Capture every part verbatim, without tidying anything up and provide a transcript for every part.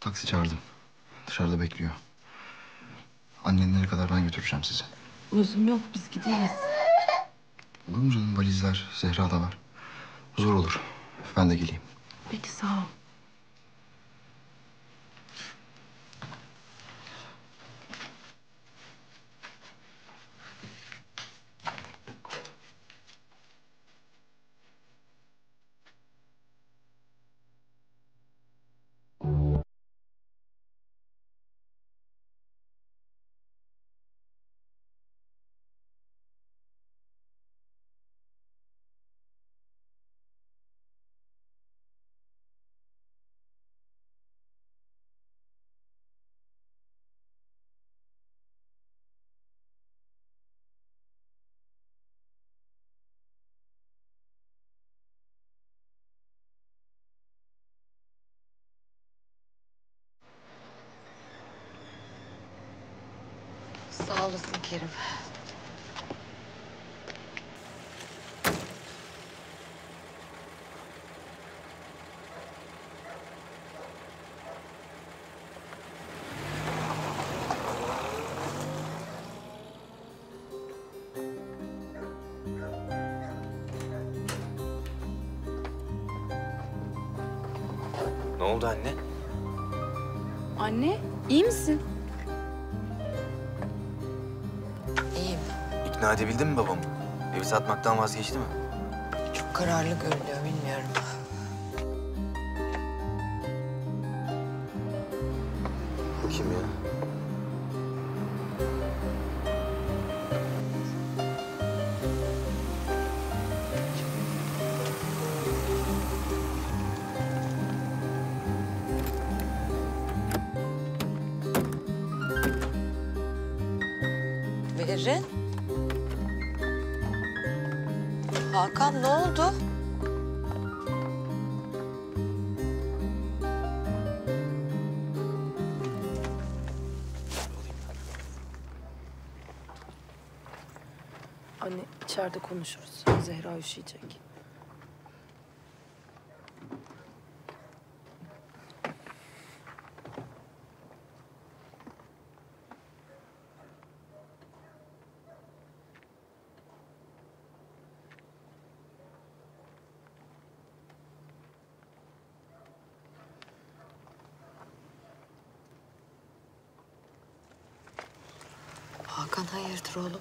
Taksi çağırdım. Dışarıda bekliyor. Annenlere kadar ben götüreceğim sizi. Lüzum yok, biz gideyiz. Olur mu canım? Valizler, Zehra da var. Zor olur. Ben de geleyim. Peki, sağ ol. Sağ olasın Kerim. Ne oldu anne? Anne, iyi misin? İyiyim. İkna edebildin mi babamı? Evi satmaktan vazgeçti mi? Çok kararlı görünüyor, bilmiyorum. Kim ya? Berin. Hakan, ne oldu? Anne, içeride konuşuruz. Zehra üşüyecek. Hakan, hayırdır oğlum?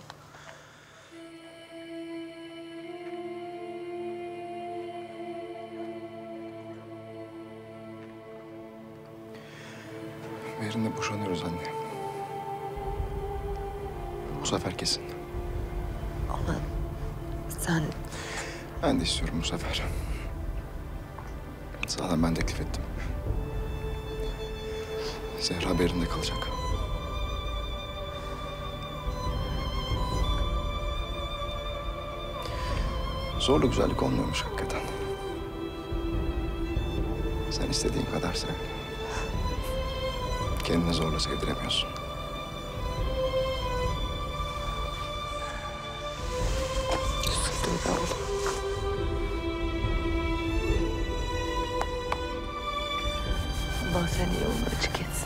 Berin'le boşanıyoruz anne. Bu sefer kesin. Ama sen... Ben de istiyorum bu sefer. Zaten ben teklif ettim. Zehra Berin'de kalacak. Zorla güzellik olmuyormuş hakikaten. Sen istediğin kadar sev. Kendini zorla sevdiremiyorsun. Üzüldüm be oğlum. Allah senin yolunu açık etsin.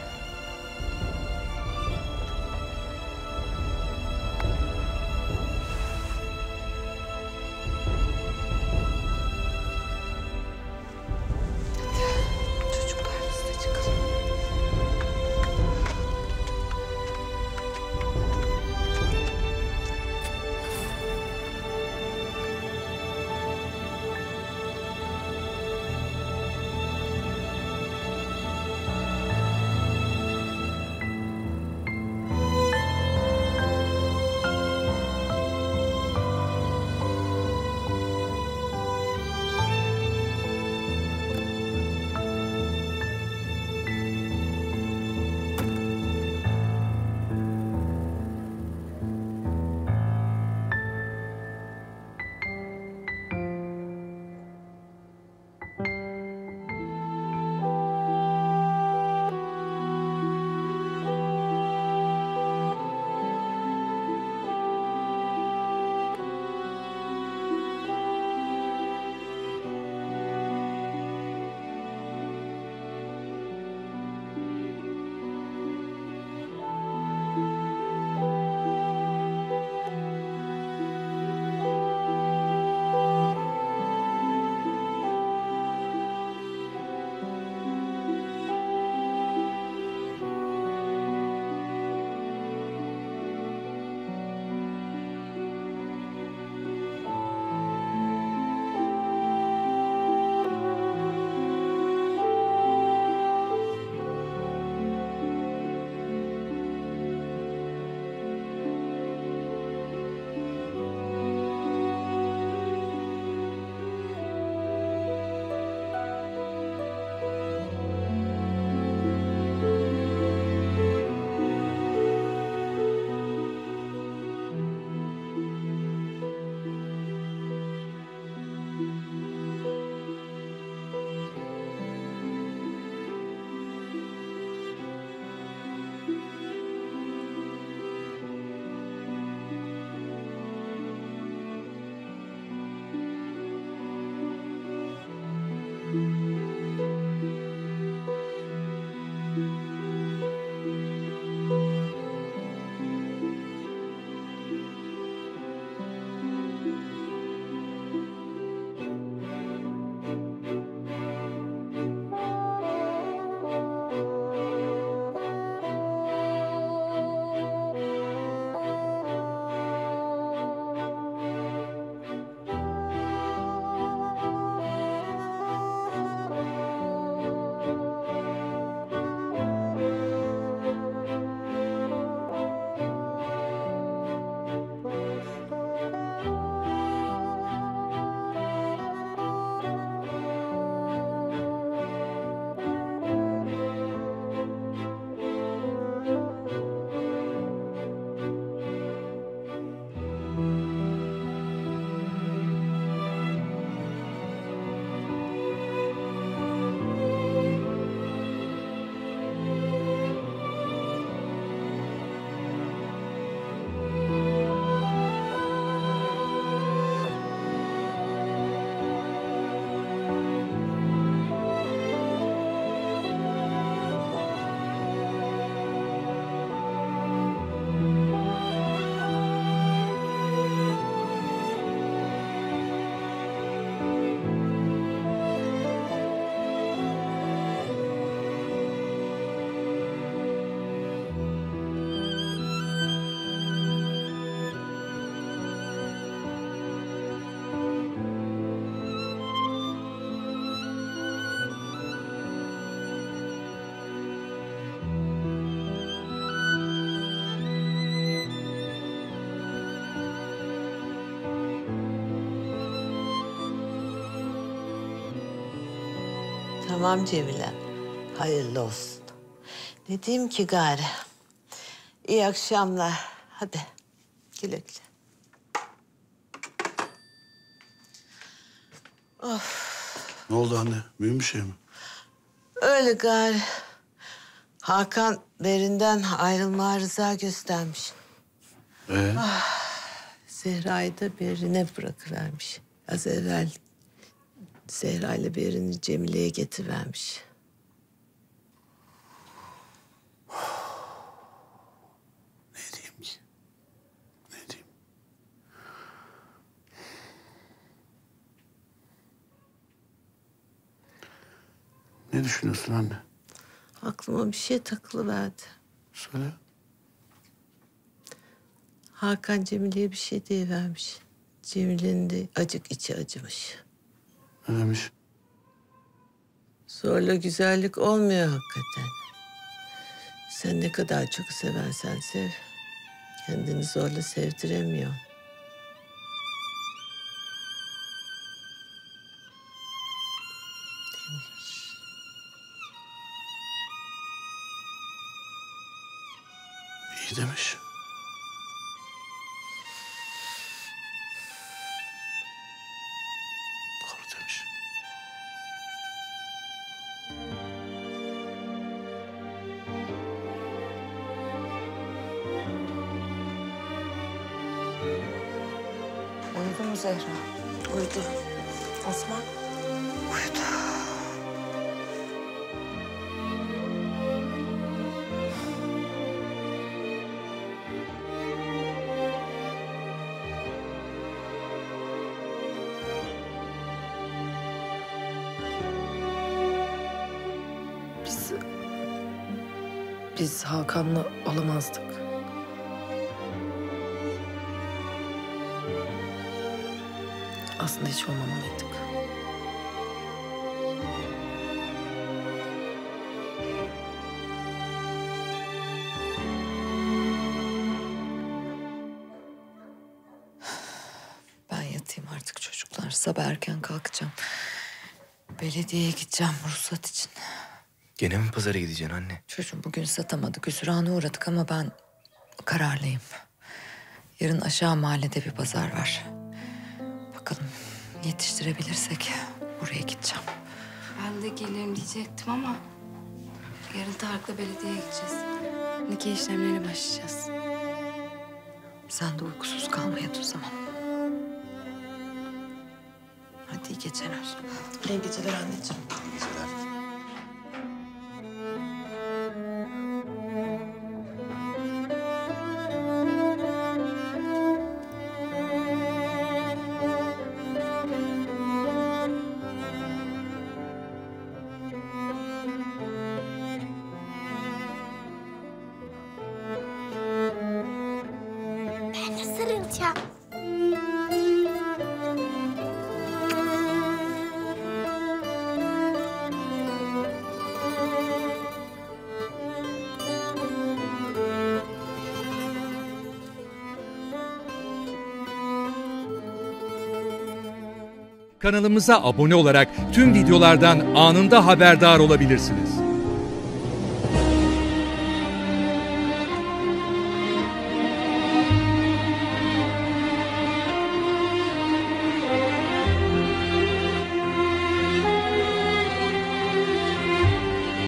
Hadi çocuklar, biz de çıkalım. Tamam Cemile. Hayırlı olsun. Ne diyeyim ki gari? İyi akşamlar. Hadi güle güle. Ne oldu anne? Mühim bir şey mi? Öyle gari. Hakan Berin'den ayrılmaya rıza göstermiş. Ee? Zehra'yı da Berin'e bırakıvermiş. Az evvel Zehra ile Berin'i Cemile'ye getirivermiş. Ne diyeyim ki? Ne diyeyim? Ne düşünüyorsun anne? Aklıma bir şey takılıverdi. Söyle. Hakan Cemile'ye bir şey deyivermiş. Cemile'nin de acık içi acımış. Ne demiş? Zorla güzellik olmuyor hakikaten. Sen ne kadar çok seversen sev, kendini zorla sevdiremiyor. Demiş. İyi demiş. Doğru demiş. Uyudu mu Zehra? Uyudu. Osman? Uyudu. Biz... Biz Hakan'la olamazdık. Aslında hiç olmamalıydık. Ben yatayım artık çocuklar. Sabah erken kalkacağım. Belediyeye gideceğim ruhsat için. Gene mi pazara gideceksin anne? Çocuğum bugün satamadık. Hüsrana uğradık ama ben kararlıyım. Yarın aşağı mahallede bir pazar var. Bakalım yetiştirebilirsek oraya gideceğim. Ben de gelirim diyecektim ama yarın Tarık'la belediyeye gideceğiz. Nikah işlemlerine başlayacağız. Sen de uykusuz kalma yat o zaman. Hadi iyi geceler. İyi geceler anneciğim. gideceğim. Kanalımıza abone olarak tüm videolardan anında haberdar olabilirsiniz.